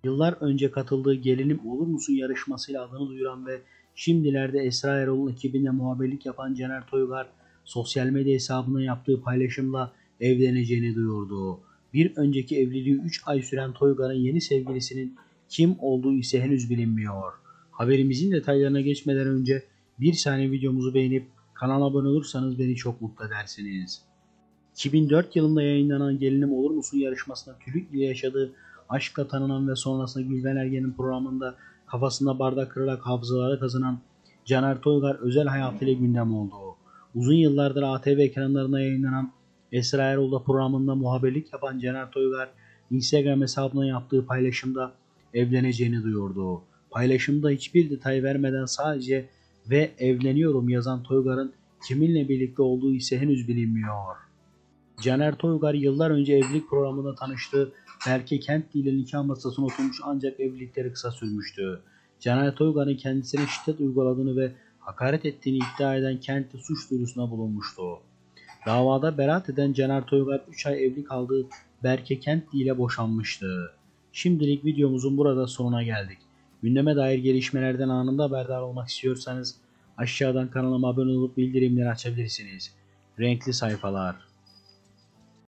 Yıllar önce katıldığı Gelinim Olur Musun yarışmasıyla adını duyuran ve şimdilerde Esra Erol'un ekibinde muhabirlik yapan Caner Toygar, sosyal medya hesabına yaptığı paylaşımla evleneceğini duyurdu. Bir önceki evliliği 3 ay süren Toygar'ın yeni sevgilisinin kim olduğu ise henüz bilinmiyor. Haberimizin detaylarına geçmeden önce bir saniye videomuzu beğenip kanala abone olursanız beni çok mutlu edersiniz. 2004 yılında yayınlanan Gelinim Olur Musun yarışmasında Tülük ile yaşadığı aşkla tanınan ve sonrasında Gülben Ergen'in programında kafasında bardak kırarak hafızaları kazanan Caner Toygar özel hayatıyla gündem oldu. Uzun yıllardır ATV ekranlarına yayınlanan Esra Erol'da programında muhabirlik yapan Caner Toygar, Instagram hesabına yaptığı paylaşımda evleneceğini duyurdu. Paylaşımda hiçbir detay vermeden sadece "ve evleniyorum" yazan Toygar'ın kiminle birlikte olduğu ise henüz bilinmiyor. Caner Toygar yıllar önce evlilik programında tanıştığı Berke Kentli ile nikah masasına oturmuş ancak evlilikleri kısa sürmüştü. Caner Toygar'ın kendisine şiddet uyguladığını ve hakaret ettiğini iddia eden Kentli suç duyurusuna bulunmuştu. Davada beraat eden Caner Toygar 3 ay evli kaldığı Berke Kentli ile boşanmıştı. Şimdilik videomuzun burada sonuna geldik. Gündeme dair gelişmelerden anında haberdar olmak istiyorsanız aşağıdan kanalıma abone olup bildirimleri açabilirsiniz. Renkli sayfalar.